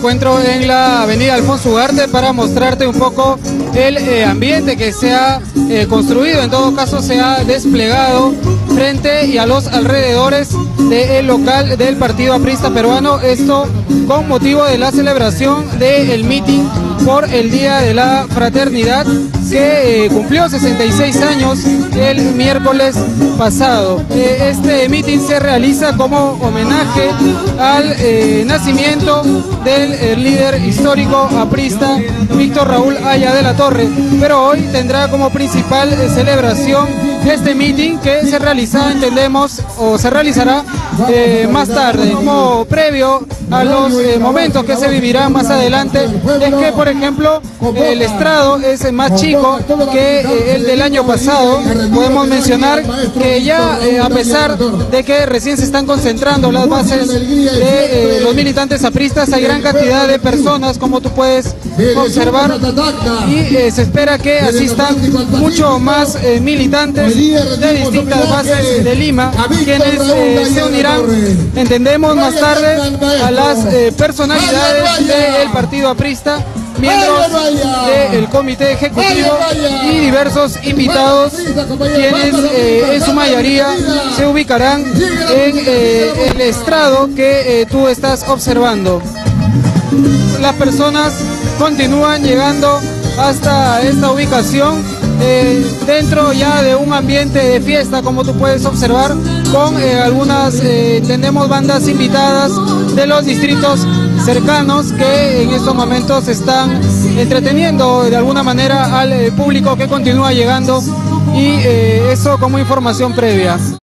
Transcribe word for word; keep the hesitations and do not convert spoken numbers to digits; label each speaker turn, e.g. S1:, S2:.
S1: encuentro en la avenida Alfonso Ugarte para mostrarte un poco el eh, ambiente que se ha eh, construido, en todo caso se ha desplegado frente y a los alrededores del local del Partido Aprista Peruano, esto con motivo de la celebración del meeting por el Día de la Fraternidad, que eh, cumplió sesenta y seis años el miércoles pasado. Eh, este meeting se realiza como homenaje al eh, nacimiento del eh, líder histórico aprista Víctor Raúl Haya de la Torre, pero hoy tendrá como principal eh, celebración este meeting que se realiza, entendemos, o se realizará eh, más tarde. Como previo a los eh, momentos que se vivirán más adelante, es que, por ejemplo, el estrado es más chico que eh, el del año pasado. Podemos mencionar que ya, eh, a pesar de que recién se están concentrando las bases de eh, los militantes apristas, hay gran cantidad de personas, como tú puedes observar, y eh, se espera que asistan mucho más eh, militantes de distintas bases de Lima, quienes eh, se unirán, entendemos, más tarde a las eh, personalidades del Partido Aprista, miembros del comité ejecutivo y diversos invitados, quienes eh, en su mayoría se ubicarán en eh, el estrado que eh, tú estás observando. Las personas continúan llegando hasta esta ubicación, eh, dentro ya de un ambiente de fiesta, como tú puedes observar, con eh, algunas, eh, tenemos bandas invitadas de los distritos cercanos que en estos momentos están entreteniendo de alguna manera al eh, público que continúa llegando, y eh, eso como información previa.